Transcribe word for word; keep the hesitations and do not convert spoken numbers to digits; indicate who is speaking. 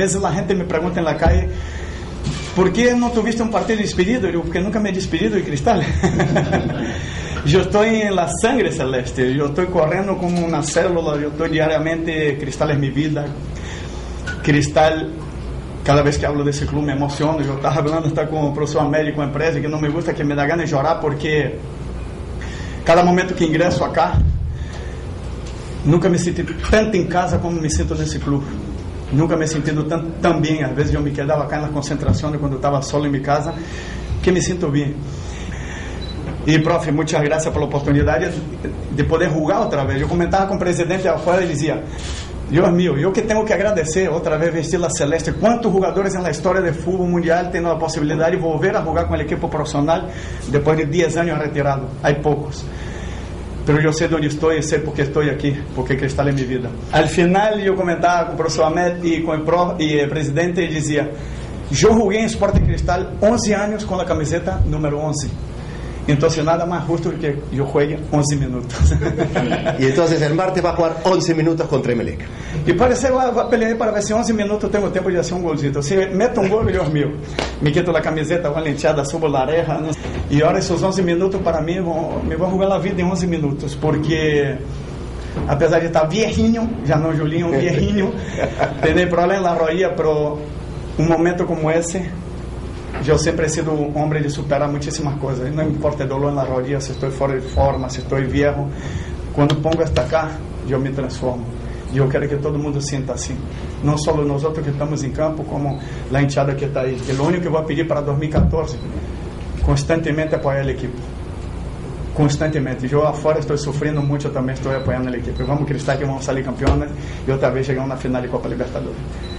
Speaker 1: vezes a gente me pergunta na calle, ¿por que não tuviste um partido despedido? Eu digo, porque nunca me he despedido de Cristal. Eu estou em la sangre celeste, eu estou correndo como uma célula, eu estou diariamente, Cristal é minha vida. Cristal, cada vez que hablo desse clube me emociono. Eu estava falando até com o professor médico, uma empresa que não me gusta, que me dá ganas de chorar, porque cada momento que ingresso acá, nunca me senti tanto em casa como me sinto nesse clube. Nunca me sentido tanto tão bem. Às vezes eu me quedava cá na concentração quando eu estava solo em minha casa, que me sinto bem. E, prof, muitas graças pela oportunidade de poder jogar outra vez. Eu comentava com o presidente afuera e dizia, Deus meu, eu que tenho que agradecer outra vez vestir a celeste. Quantos jogadores na história do futebol mundial têm a possibilidade de voltar a jogar com a equipe profissional depois de dez anos retirado? Há poucos. Pero eu sei de onde estou e sei porque estou aqui, porque Cristal é minha vida. Al final, eu comentava com o professor Ahmed e com o, pro, e o presidente e dizia, eu joguei em Sport Cristal onze anos com a camiseta número onze. Então, nada mais justo que eu juegue onze minutos.
Speaker 2: E então, el martes vai jugar onze minutos contra Emelec.
Speaker 1: E parece que vai pelear para ver se onze minutos tenho tempo de fazer um golzito. Se meto um gol, Deus meu, me quito a camiseta, uma lenteada, subo a reja. E agora, esses onze minutos, para mim, vão, me vão jogar a vida em onze minutos. Porque, apesar de estar viejinho, já não Julinho, viejinho, ter problemas na rodilla, pero um momento como esse, eu sempre he sido um homem de superar muitíssimas coisas. Não importa o dolor na rodilla, se estou fora de forma, se estou viejo. Quando pongo esta cá, eu me transformo. E eu quero que todo mundo sinta assim. Não só nós outros que estamos em campo, como a enteada que está aí. E o único que eu vou pedir para dois mil e quatorze, constantemente apoiar a equipe. Constantemente. Eu afora estou sofrendo muito, eu também estou apoiando a equipe. Vamos, Cristal, que vamos sair campeões e outra vez chegamos na final de Copa Libertadores.